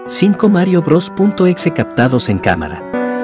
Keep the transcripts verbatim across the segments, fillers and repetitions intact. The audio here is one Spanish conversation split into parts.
cinco Mario Bros.exe captados en cámara.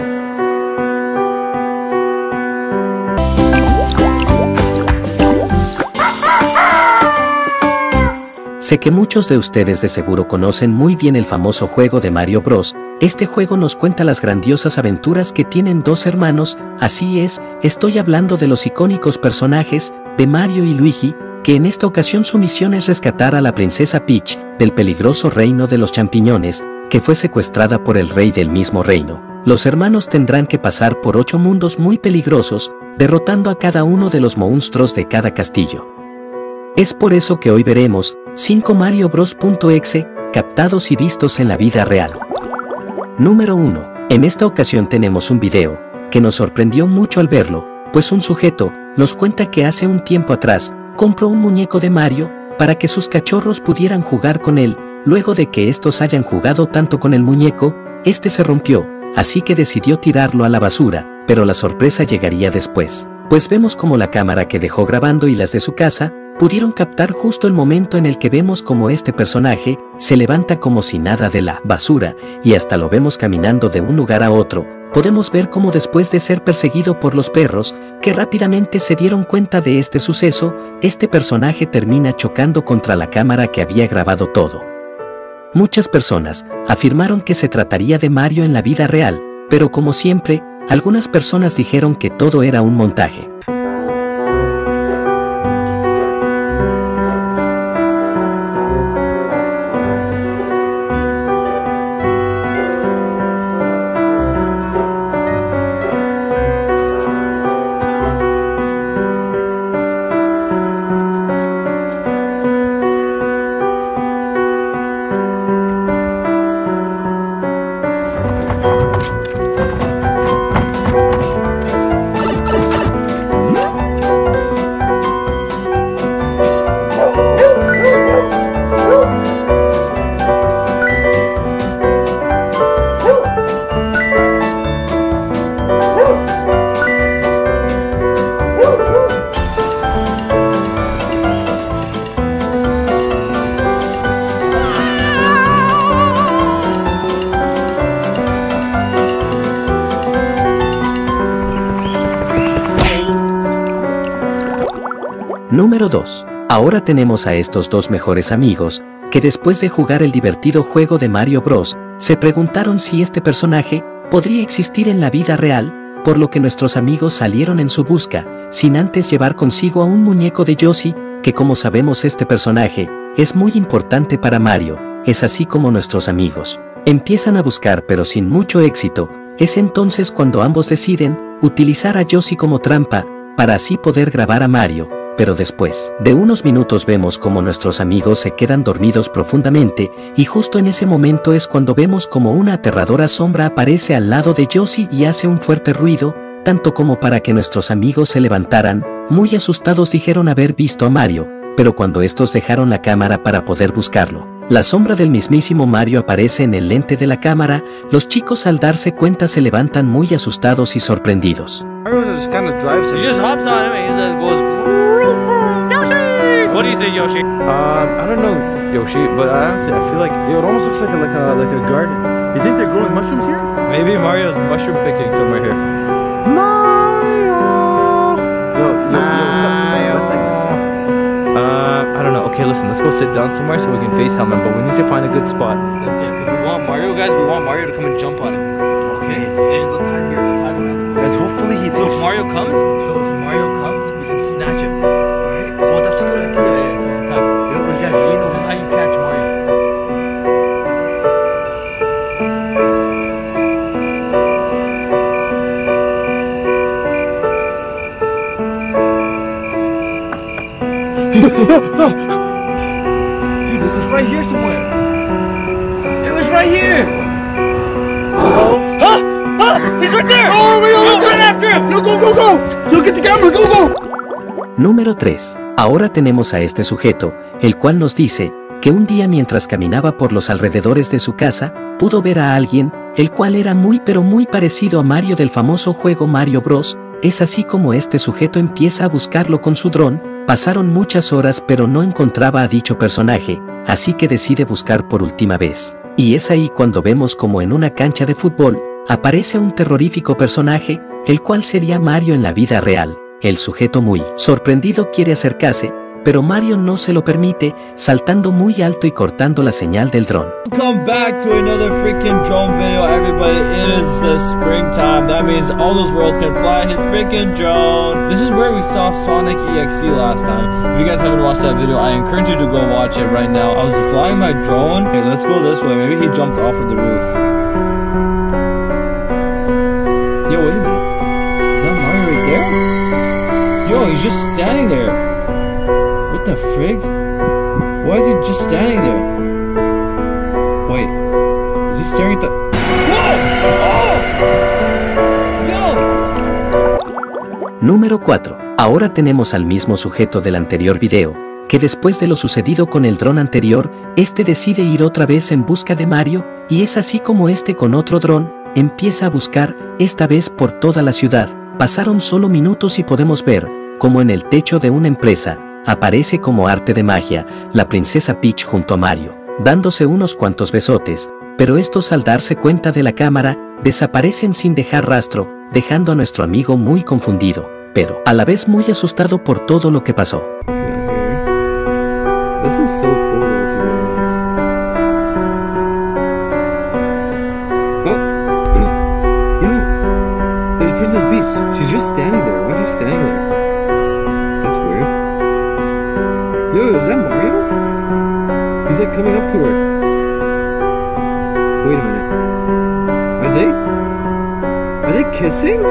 Sé que muchos de ustedes de seguro conocen muy bien el famoso juego de Mario Bros. Este juego nos cuenta las grandiosas aventuras que tienen dos hermanos, así es, estoy hablando de los icónicos personajes de Mario y Luigi, que en esta ocasión su misión es rescatar a la princesa Peach del peligroso reino de los champiñones, que fue secuestrada por el rey del mismo reino. Los hermanos tendrán que pasar por ocho mundos muy peligrosos, derrotando a cada uno de los monstruos de cada castillo. Es por eso que hoy veremos cinco Mario Bros.exe captados y vistos en la vida real. Número uno. En esta ocasión tenemos un video que nos sorprendió mucho al verlo, pues un sujeto nos cuenta que hace un tiempo atrás compró un muñeco de Mario para que sus cachorros pudieran jugar con él. Luego de que estos hayan jugado tanto con el muñeco, este se rompió, así que decidió tirarlo a la basura, pero la sorpresa llegaría después, pues vemos como la cámara que dejó grabando y las de su casa pudieron captar justo el momento en el que vemos como este personaje se levanta como si nada de la basura y hasta lo vemos caminando de un lugar a otro. Podemos ver cómo después de ser perseguido por los perros, que rápidamente se dieron cuenta de este suceso, este personaje termina chocando contra la cámara que había grabado todo. Muchas personas afirmaron que se trataría de Mario en la vida real, pero como siempre, algunas personas dijeron que todo era un montaje. Número dos. Ahora tenemos a estos dos mejores amigos, que después de jugar el divertido juego de Mario Bros, se preguntaron si este personaje podría existir en la vida real, por lo que nuestros amigos salieron en su busca, sin antes llevar consigo a un muñeco de Yoshi, que como sabemos este personaje es muy importante para Mario. Es así como nuestros amigos empiezan a buscar pero sin mucho éxito. Es entonces cuando ambos deciden utilizar a Yoshi como trampa, para así poder grabar a Mario. Pero después de unos minutos vemos como nuestros amigos se quedan dormidos profundamente y justo en ese momento es cuando vemos como una aterradora sombra aparece al lado de Yoshi y hace un fuerte ruido, tanto como para que nuestros amigos se levantaran. Muy asustados dijeron haber visto a Mario, pero cuando estos dejaron la cámara para poder buscarlo, la sombra del mismísimo Mario aparece en el lente de la cámara. Los chicos al darse cuenta se levantan muy asustados y sorprendidos. What do you think, Yoshi? Um, I don't know, Yoshi, but honestly, I feel like it almost looks like a, like a like a garden. You think they're growing mushrooms here? maybe Mario's mushroom picking somewhere here. Mario. Yo, yo, yo, Uh, I don't know. Okay, listen, let's go sit down somewhere so we can FaceTime him, but we need to find a good spot. Yeah, if we want Mario, guys, we want Mario to come and jump on it. Okay. And let's hide here, let's hide around. Guys, hopefully he So thinks. if Mario comes, so if Mario comes, we can snatch him. Alright? Oh, that's a good idea. Yeah, yeah, so inside. You know, guys, This you is know. how you catch Mario. No, no. Dude, it was right here somewhere. It was right here. Oh, Ah! Ah! He's right there! oh, wait, Go, oh, run after him! No, go, go, go. Look at the camera, go, go. Número tres. Ahora tenemos a este sujeto, el cual nos dice que un día mientras caminaba por los alrededores de su casa, pudo ver a alguien, el cual era muy pero muy parecido a Mario del famoso juego Mario Bros. Es así como este sujeto empieza a buscarlo con su dron. Pasaron muchas horas pero no encontraba a dicho personaje, así que decide buscar por última vez. Y es ahí cuando vemos como en una cancha de fútbol, aparece un terrorífico personaje, el cual sería Mario en la vida real. El sujeto muy sorprendido quiere acercarse, pero Mario no se lo permite, saltando muy alto y cortando la señal del dron. Welcome back to another freaking drone video, everybody. It is the springtime. That means all those worlds can fly his freaking drone. This is where we saw Sonic E X E last time. If you guys haven't watched that video, I encourage you to go watch it right now. I was flying my drone. Okay, let's go this way. Maybe he jumped off of the roof. Yo, wait a minute. Is that Mario right there? Yo, he's just standing there. What the frig? Why is he just standing there? Wait, is he staring at the... ¡Whoa! ¡Oh! ¡Yo! Número cuatro. Ahora tenemos al mismo sujeto del anterior video, que después de lo sucedido con el dron anterior, este decide ir otra vez en busca de Mario, y es así como este con otro dron, empieza a buscar, esta vez por toda la ciudad. Pasaron solo minutos y podemos ver, como en el techo de una empresa, aparece como arte de magia, la princesa Peach junto a Mario, dándose unos cuantos besotes, pero estos al darse cuenta de la cámara, desaparecen sin dejar rastro, dejando a nuestro amigo muy confundido, pero a la vez muy asustado por todo lo que pasó. This is so cool though, to be honest. Oh! Yo! There's Princess Peach. She's just standing there. Why is she standing there? That's weird. Yo, is that Mario? He's like coming up to her. Wait a minute. Are they? Are they kissing?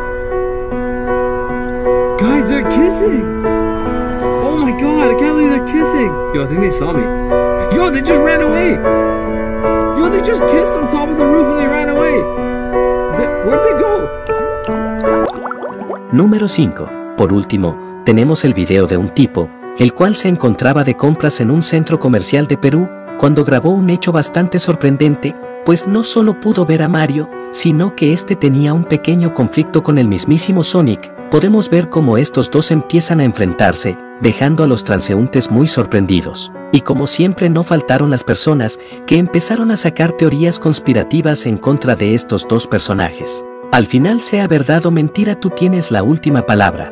Guys, they're kissing! Oh my god, I can't believe they're kissing! Yo, I think they saw me. Yo, they just ran away! Yo, they just kissed on top of the roof and they ran away! They, where'd they go? Número cinco. Por último, tenemos el video de un tipo, el cual se encontraba de compras en un centro comercial de Perú, cuando grabó un hecho bastante sorprendente, pues no solo pudo ver a Mario, sino que este tenía un pequeño conflicto con el mismísimo Sonic. Podemos ver cómo estos dos empiezan a enfrentarse, dejando a los transeúntes muy sorprendidos. Y como siempre no faltaron las personas que empezaron a sacar teorías conspirativas en contra de estos dos personajes. Al final, sea verdad o mentira, tú tienes la última palabra.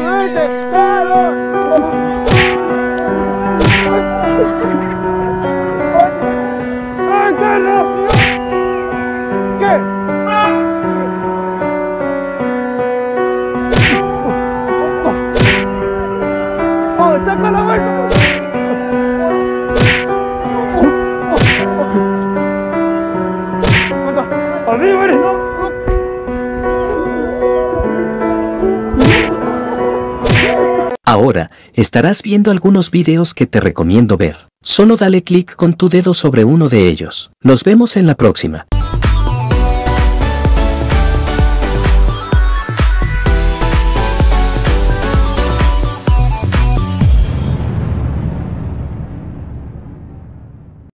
Ahora, estarás viendo algunos videos que te recomiendo ver. Solo dale clic con tu dedo sobre uno de ellos. Nos vemos en la próxima.